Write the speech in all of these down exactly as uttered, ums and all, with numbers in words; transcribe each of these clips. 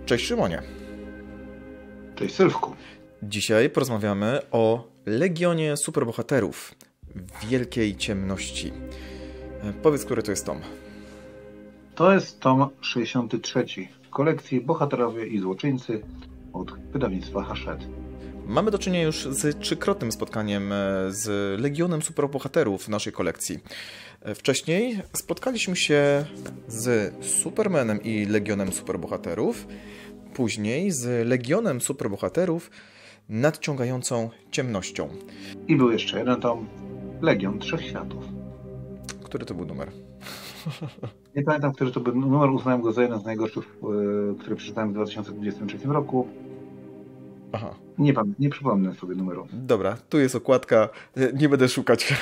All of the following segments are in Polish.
Cześć Szymonie. Cześć Sylwku. Dzisiaj porozmawiamy o Legionie Superbohaterów Wielkiej Ciemności. Powiedz, który to jest tom? To jest tom sześćdziesiąty trzeci w kolekcji Bohaterowie i Złoczyńcy od wydawnictwa Hachette. Mamy do czynienia już z trzykrotnym spotkaniem z Legionem Superbohaterów w naszej kolekcji. Wcześniej spotkaliśmy się z Supermanem i Legionem Superbohaterów, później z Legionem Superbohaterów Nadciągającą Ciemnością. I był jeszcze jeden tom, Legion Trzech Światów. Który to był numer? Nie pamiętam, który to był numer, uznałem go za jeden z najgorszych, który przeczytałem w dwa tysiące dwudziestym trzecim roku. Aha. Nie pamiętam, nie przypomnę sobie numeru. Dobra, tu jest okładka, nie będę szukać.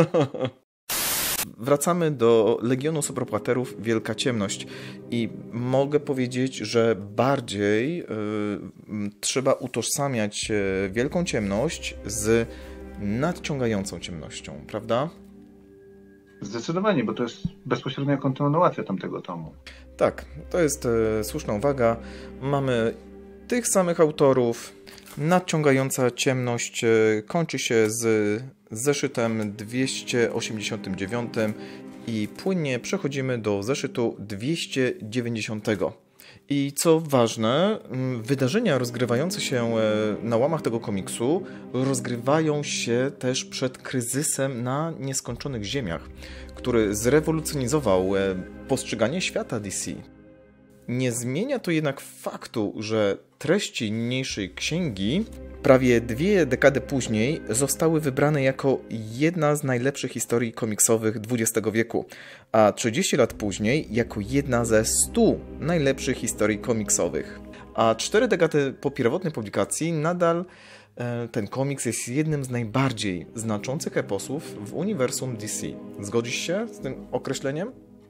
Wracamy do Legionu Superbohaterów Wielka Ciemność i mogę powiedzieć, że bardziej y, trzeba utożsamiać Wielką Ciemność z Nadciągającą Ciemnością, prawda? Zdecydowanie, bo to jest bezpośrednia kontynuacja tamtego tomu. Tak, to jest y, słuszna uwaga. Mamy tych samych autorów. Nadciągająca Ciemność kończy się z zeszytem dwieście osiemdziesiątym dziewiątym i płynnie przechodzimy do zeszytu dwieście dziewięćdziesiątego. I co ważne, wydarzenia rozgrywające się na łamach tego komiksu rozgrywają się też przed kryzysem na nieskończonych ziemiach, który zrewolucjonizował postrzeganie świata D C. Nie zmienia to jednak faktu, że treści niniejszej księgi prawie dwie dekady później zostały wybrane jako jedna z najlepszych historii komiksowych dwudziestego wieku, a trzydzieści lat później jako jedna ze stu najlepszych historii komiksowych. A cztery dekady po pierwotnej publikacji nadal e, ten komiks jest jednym z najbardziej znaczących eposów w uniwersum D C. Zgodzisz się z tym określeniem?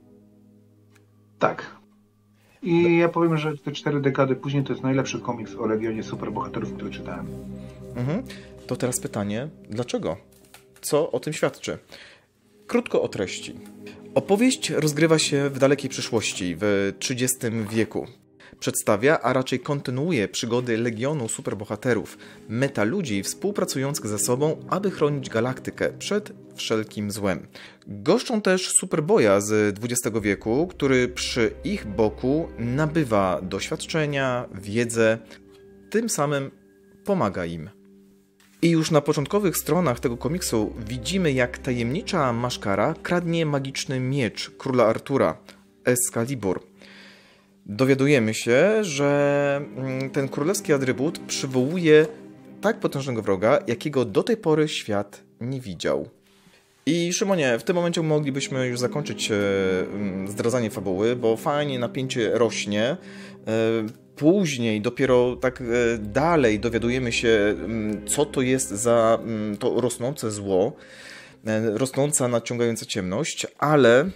Tak. I ja powiem, że te cztery dekady później to jest najlepszy komiks o Legionie Superbohaterów, który czytałem. Mhm. To teraz pytanie, dlaczego? Co o tym świadczy? Krótko o treści. Opowieść rozgrywa się w dalekiej przyszłości, w trzydziestym wieku. Przedstawia, a raczej kontynuuje przygody Legionu Superbohaterów, metaludzi współpracujących ze sobą, aby chronić galaktykę przed wszelkim złem. Goszczą też Superboya z dwudziestego wieku, który przy ich boku nabywa doświadczenia, wiedzę, tym samym pomaga im. I już na początkowych stronach tego komiksu widzimy, jak tajemnicza Maszkara kradnie magiczny miecz króla Artura, Excalibur. Dowiadujemy się, że ten królewski atrybut przywołuje tak potężnego wroga, jakiego do tej pory świat nie widział. I Szymonie, w tym momencie moglibyśmy już zakończyć zdradzanie fabuły, bo fajnie napięcie rośnie. Później dopiero tak dalej dowiadujemy się, co to jest za to rosnące zło, rosnąca, nadciągająca ciemność, ale...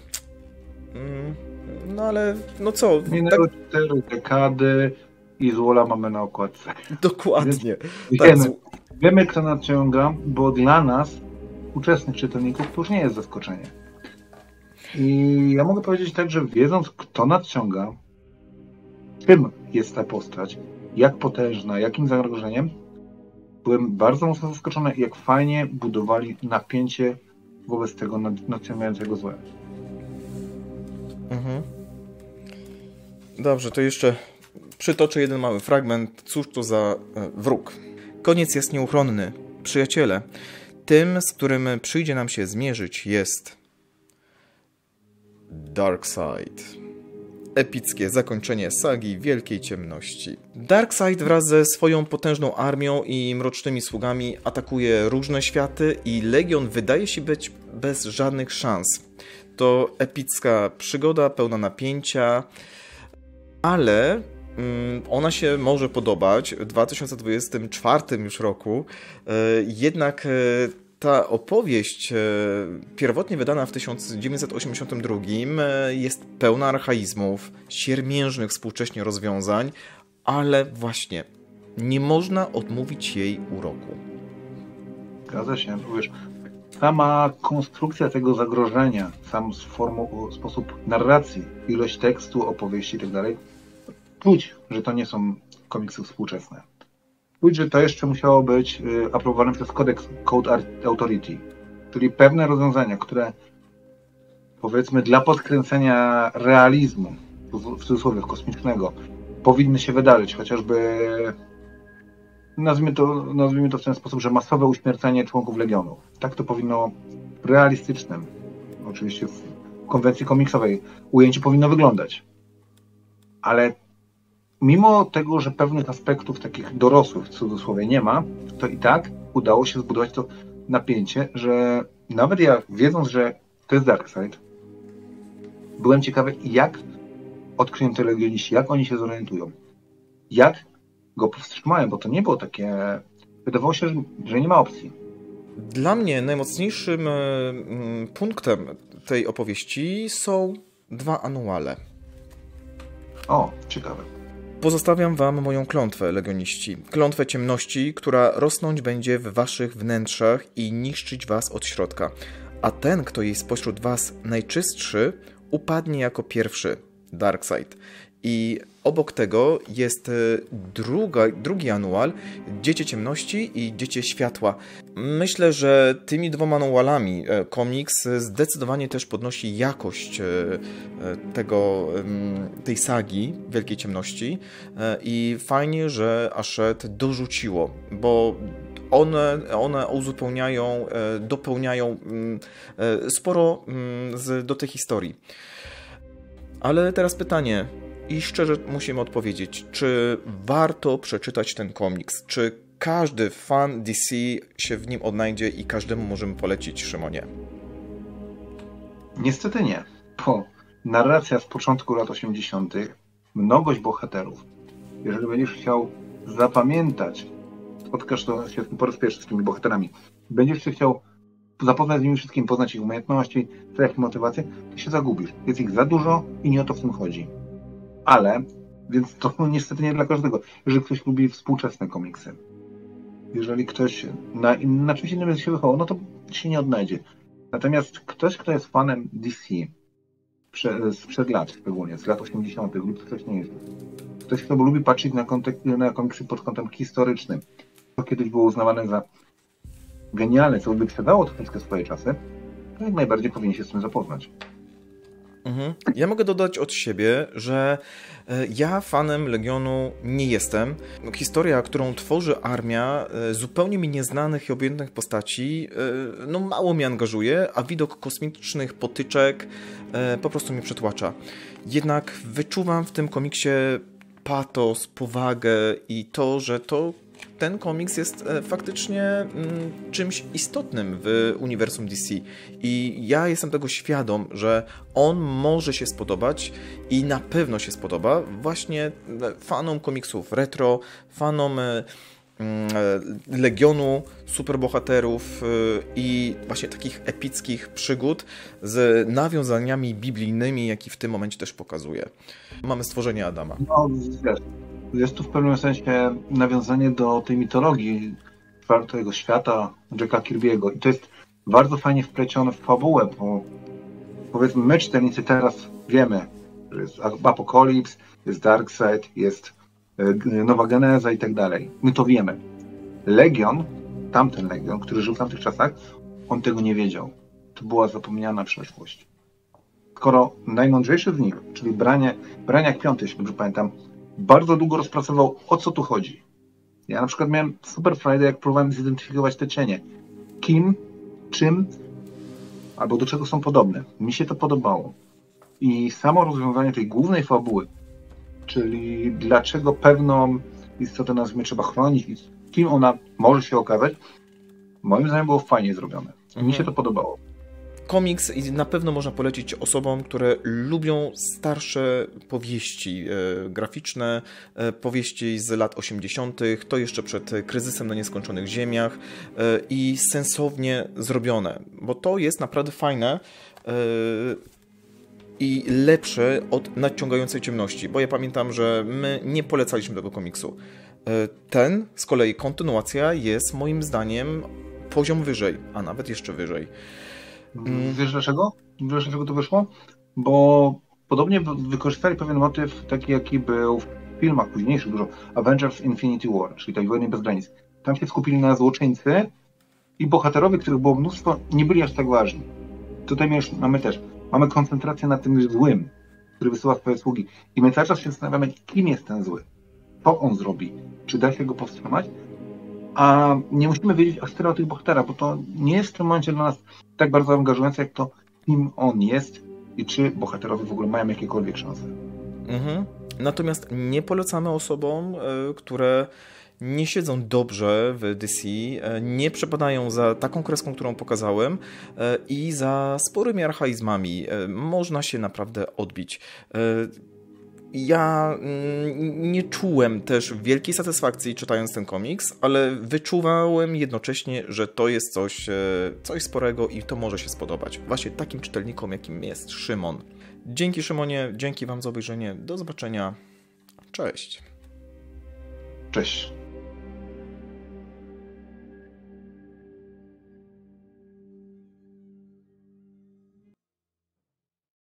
No ale, no co? Minęły tak... cztery dekady i złola mamy na okładce. Dokładnie. Więc tak. Wiemy, wiemy, kto nadciąga, bo dla nas, uczestnych czytelników, to już nie jest zaskoczenie. I ja mogę powiedzieć tak, że wiedząc, kto nadciąga, czym jest ta postać, jak potężna, jakim zagrożeniem, byłem bardzo mocno zaskoczony, jak fajnie budowali napięcie wobec tego nadciągającego zła. Mhm. Dobrze, to jeszcze przytoczę jeden mały fragment. Cóż to za wróg? Koniec jest nieuchronny. Przyjaciele, tym, z którym przyjdzie nam się zmierzyć, jest Darkseid. Epickie zakończenie sagi Wielkiej Ciemności. Darkseid wraz ze swoją potężną armią i mrocznymi sługami atakuje różne światy i Legion wydaje się być bez żadnych szans. To epicka przygoda, pełna napięcia, ale ona się może podobać w dwa tysiące dwudziestym czwartym już roku, jednak ta opowieść pierwotnie wydana w tysiąc dziewięćset osiemdziesiątym drugim jest pełna archaizmów, siermiężnych współcześnie rozwiązań, ale właśnie nie można odmówić jej uroku. Zgadza się, wiesz, sama konstrukcja tego zagrożenia, sam formu, sposób narracji, ilość tekstu, opowieści i tak dalej, czuć, że to nie są komiksy współczesne. Czuć, że to jeszcze musiało być y, aprobowane przez Codex Code Authority, czyli pewne rozwiązania, które powiedzmy dla podkręcenia realizmu, w cudzysłowie kosmicznego, powinny się wydarzyć, chociażby nazwijmy to, nazwijmy to w ten sposób, że masowe uśmiercanie członków Legionu. Tak to powinno w realistycznym, oczywiście w konwencji komiksowej ujęciu powinno wyglądać. Ale mimo tego, że pewnych aspektów takich dorosłych w cudzysłowie nie ma, to i tak udało się zbudować to napięcie, że nawet ja, wiedząc, że to jest Darkseid, byłem ciekawy, jak odkryją te legioniści, jak oni się zorientują, jak go powstrzymają, bo to nie było takie... Wydawało się, że, że nie ma opcji. Dla mnie najmocniejszym punktem tej opowieści są dwa anuale. O, ciekawe. Pozostawiam wam moją klątwę, legioniści. Klątwę ciemności, która rosnąć będzie w waszych wnętrzach i niszczyć was od środka. A ten, kto jest spośród was najczystszy, upadnie jako pierwszy. Darkseid. I obok tego jest druga, drugi anual, Dziecię Ciemności i Dziecię Światła. Myślę, że tymi dwoma anualami komiks zdecydowanie też podnosi jakość tego, tej sagi Wielkiej Ciemności i fajnie, że Hachette dorzuciło, bo one, one uzupełniają, dopełniają sporo do tej historii. Ale teraz pytanie, i szczerze musimy odpowiedzieć, czy warto przeczytać ten komiks? Czy każdy fan D C się w nim odnajdzie i każdemu możemy polecić, Szymonie? Niestety nie, bo narracja z początku lat osiemdziesiątych, mnogość bohaterów, jeżeli będziesz chciał zapamiętać, spotkasz to się po raz pierwszy z tymi bohaterami, będziesz się chciał zapoznać z nimi wszystkim, poznać ich umiejętności, ich motywacje, to się zagubisz. Jest ich za dużo i nie o to w tym chodzi. Ale, więc to niestety nie dla każdego. Jeżeli ktoś lubi współczesne komiksy, jeżeli ktoś na, na czymś innym się wychował, no to się nie odnajdzie. Natomiast ktoś, kto jest fanem D C prze, sprzed lat, szczególnie z lat osiemdziesiątych lub wcześniejszych, ktoś, kto lubi patrzeć na, kontek- na komiksy pod kątem historycznym, to kiedyś było uznawane za genialne, co wyprzedało troszeczkę swoje czasy, to jak najbardziej powinien się z tym zapoznać. Mhm. Ja mogę dodać od siebie, że ja fanem Legionu nie jestem. Historia, którą tworzy armia zupełnie mi nieznanych i obojętnych postaci, no mało mnie angażuje, a widok kosmicznych potyczek po prostu mnie przytłacza. Jednak wyczuwam w tym komiksie patos, powagę i to, że to ten komiks jest faktycznie czymś istotnym w uniwersum D C i ja jestem tego świadom, że on może się spodobać i na pewno się spodoba właśnie fanom komiksów retro, fanom Legionu, superbohaterów i właśnie takich epickich przygód z nawiązaniami biblijnymi, jaki w tym momencie też pokazuje. Mamy stworzenie Adama. No, wiesz, jest tu w pewnym sensie nawiązanie do tej mitologii czwartego świata Jacka Kirby'ego i to jest bardzo fajnie wplecione w fabułę, bo powiedzmy my czytelnicy teraz wiemy, że jest Apokalips, jest Darkseid, jest Nowa Geneza i tak dalej. My to wiemy. Legion, tamten Legion, który żył w tamtych czasach, on tego nie wiedział. To była zapomniana przeszłość. Skoro najmądrzejszy z nich, czyli Branie, Braniak Piąty, jeśli dobrze pamiętam, bardzo długo rozpracował, o co tu chodzi. Ja na przykład miałem super frajdę, jak próbowałem zidentyfikować te cienie. Kim, czym, albo do czego są podobne. Mi się to podobało. I samo rozwiązanie tej głównej fabuły, czyli dlaczego pewną istotę nazwy trzeba chronić i kim ona może się okazać, moim zdaniem było fajnie zrobione. Mhm. Mi się to podobało. Komiks i na pewno można polecić osobom, które lubią starsze powieści e, graficzne, e, powieści z lat osiemdziesiątych, to jeszcze przed kryzysem na nieskończonych ziemiach e, i sensownie zrobione, bo to jest naprawdę fajne e, i lepsze od Nadciągającej Ciemności, bo ja pamiętam, że my nie polecaliśmy tego komiksu. E, ten z kolei kontynuacja jest moim zdaniem poziom wyżej, a nawet jeszcze wyżej. Wiesz dlaczego? Wiesz dlaczego to wyszło? Bo podobnie wykorzystali pewien motyw, taki jaki był w filmach późniejszych dużo, Avengers Infinity War, czyli tej Wojny bez granic, tam się skupili na złoczyńcy i bohaterowie, których było mnóstwo, nie byli aż tak ważni. Tutaj mamy też, mamy koncentrację na tym złym, który wysyła swoje sługi. I my cały czas się zastanawiamy, kim jest ten zły, co on zrobi, czy da się go powstrzymać, a nie musimy wiedzieć aż tyle o tych bohaterach, bo to nie jest w tym momencie dla nas tak bardzo angażujące, jak to, kim on jest i czy bohaterowie w ogóle mają jakiekolwiek szanse. Mhm. Natomiast nie polecamy osobom, które nie siedzą dobrze w D C, nie przepadają za taką kreską, którą pokazałem i za sporymi archaizmami. Można się naprawdę odbić. Ja nie czułem też wielkiej satysfakcji czytając ten komiks, ale wyczuwałem jednocześnie, że to jest coś, coś sporego i to może się spodobać. Właśnie takim czytelnikom, jakim jest Szymon. Dzięki Szymonie, dzięki Wam za obejrzenie. Do zobaczenia. Cześć. Cześć.